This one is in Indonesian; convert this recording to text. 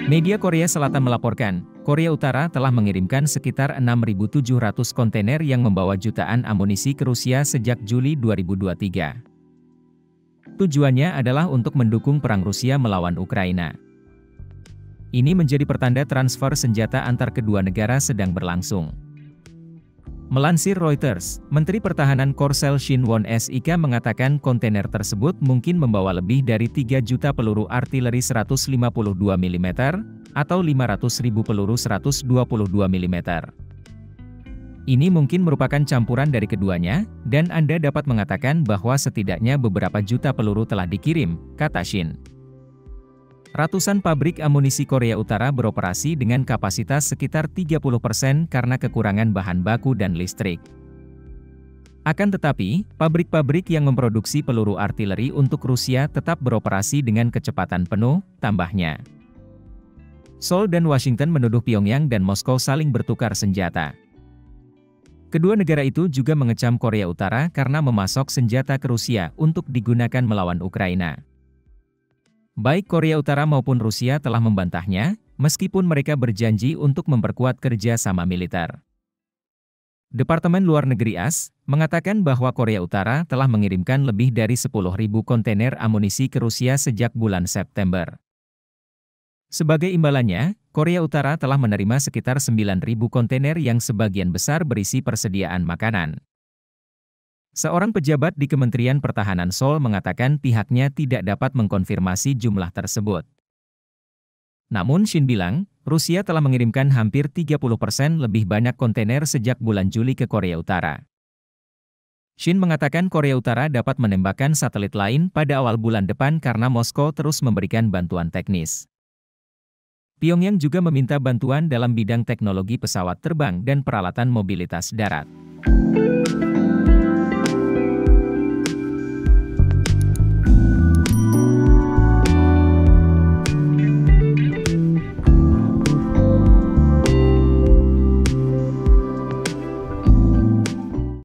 Media Korea Selatan melaporkan, Korea Utara telah mengirimkan sekitar 6.700 kontainer yang membawa jutaan amunisi ke Rusia sejak Juli 2023. Tujuannya adalah untuk mendukung perang Rusia melawan Ukraina. Ini menjadi pertanda transfer senjata antar kedua negara sedang berlangsung. Melansir Reuters, Menteri Pertahanan Korsel Shin Won-sik mengatakan kontainer tersebut mungkin membawa lebih dari 3 juta peluru artileri 152 mm, atau 500.000 peluru 122 mm. Ini mungkin merupakan campuran dari keduanya, dan Anda dapat mengatakan bahwa setidaknya beberapa juta peluru telah dikirim, kata Shin. Ratusan pabrik amunisi Korea Utara beroperasi dengan kapasitas sekitar 30% karena kekurangan bahan baku dan listrik. Akan tetapi, pabrik-pabrik yang memproduksi peluru artileri untuk Rusia tetap beroperasi dengan kecepatan penuh, tambahnya. Seoul dan Washington menuduh Pyongyang dan Moskow saling bertukar senjata. Kedua negara itu juga mengecam Korea Utara karena memasok senjata ke Rusia untuk digunakan melawan Ukraina. Baik Korea Utara maupun Rusia telah membantahnya, meskipun mereka berjanji untuk memperkuat kerja sama militer. Departemen Luar Negeri AS mengatakan bahwa Korea Utara telah mengirimkan lebih dari 10.000 kontainer amunisi ke Rusia sejak bulan September. Sebagai imbalannya, Korea Utara telah menerima sekitar 9.000 kontainer yang sebagian besar berisi persediaan makanan. Seorang pejabat di Kementerian Pertahanan Seoul mengatakan pihaknya tidak dapat mengkonfirmasi jumlah tersebut. Namun Shin bilang, Rusia telah mengirimkan hampir 30% lebih banyak kontainer sejak bulan Juli ke Korea Utara. Shin mengatakan Korea Utara dapat menembakkan satelit lain pada awal bulan depan karena Moskow terus memberikan bantuan teknis. Pyongyang juga meminta bantuan dalam bidang teknologi pesawat terbang dan peralatan mobilitas darat.